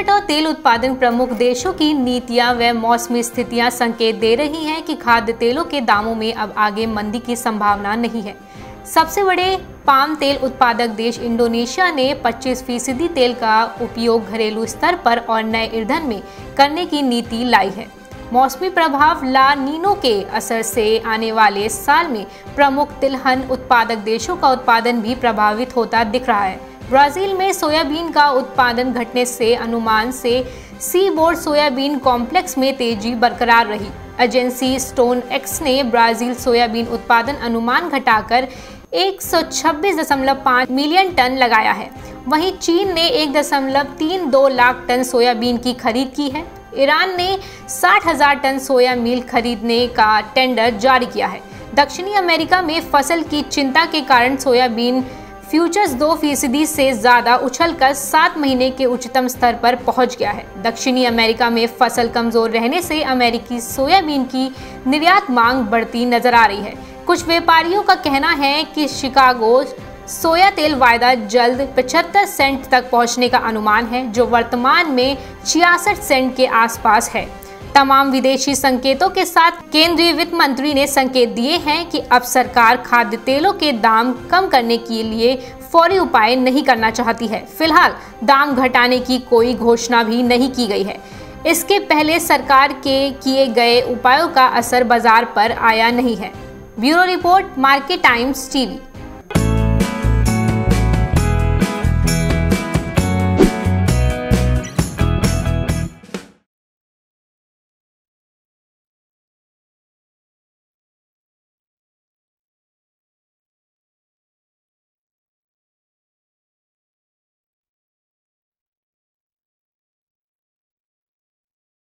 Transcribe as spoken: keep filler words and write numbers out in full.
Market और तेल उत्पादन प्रमुख देशों की नीतियां व मौसमी स्थितियां संकेत दे रही हैं कि खाद्य तेलों के दामों में अब आगे मंदी की संभावना नहीं है। सबसे बड़े पाम तेल उत्पादक देश इंडोनेशिया ने पच्चीस फीसदी तेल का उपयोग घरेलू स्तर पर और नए ईंधन में करने की नीति लाई है। मौसमी प्रभाव ला नीनो के असर से आने वाले साल में प्रमुख तिलहन उत्पादक देशों का उत्पादन भी प्रभावित होता दिख रहा है। ब्राजील में सोयाबीन का उत्पादन घटने से अनुमान से सी बोर्ड सोयाबीन कॉम्प्लेक्स में तेजी बरकरार रही। एजेंसी स्टोन एक्स ने ब्राजील सोयाबीन उत्पादन अनुमान घटाकर एक सौ छब्बीस दशमलव पाँच मिलियन टन लगाया है। वहीं चीन ने एक दशमलव तीन दो लाख टन सोयाबीन की खरीद की है। ईरान ने साठ हजार टन सोया मील खरीदने का टेंडर जारी किया है। दक्षिणी अमेरिका में फसल की चिंता के कारण सोयाबीन फ्यूचर्स दो फीसदी से ज्यादा उछलकर सात महीने के उच्चतम स्तर पर पहुंच गया है। दक्षिणी अमेरिका में फसल कमजोर रहने से अमेरिकी सोयाबीन की निर्यात मांग बढ़ती नजर आ रही है। कुछ व्यापारियों का कहना है कि शिकागो सोया तेल वायदा जल्द पचहत्तर सेंट तक पहुंचने का अनुमान है, जो वर्तमान में छियासठ सेंट के आसपास है। तमाम विदेशी संकेतों के साथ केंद्रीय वित्त मंत्री ने संकेत दिए हैं कि अब सरकार खाद्य तेलों के दाम कम करने के लिए फौरी उपाय नहीं करना चाहती है। फिलहाल दाम घटाने की कोई घोषणा भी नहीं की गई है। इसके पहले सरकार के किए गए उपायों का असर बाजार पर आया नहीं है। Bureau report, Market Times TV.